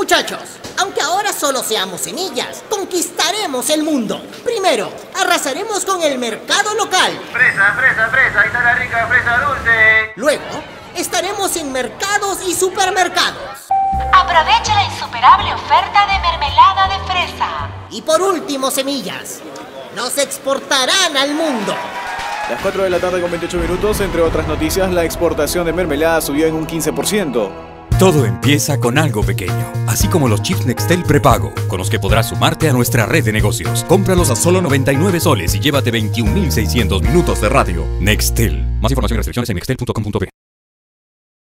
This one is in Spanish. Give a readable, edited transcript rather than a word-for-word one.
Muchachos, aunque ahora solo seamos semillas, conquistaremos el mundo. Primero, arrasaremos con el mercado local. Fresa, fresa, fresa, ahí está la rica fresa dulce. Luego, estaremos en mercados y supermercados. Aprovecha la insuperable oferta de mermelada de fresa. Y por último, semillas, nos exportarán al mundo. Las 4 de la tarde con 28 minutos, entre otras noticias, la exportación de mermelada subió en un 15%. Todo empieza con algo pequeño, así como los chips Nextel prepago, con los que podrás sumarte a nuestra red de negocios. Cómpralos a solo 99 soles y llévate 21.600 minutos de radio. Nextel. Más información y restricciones en nextel.com.p.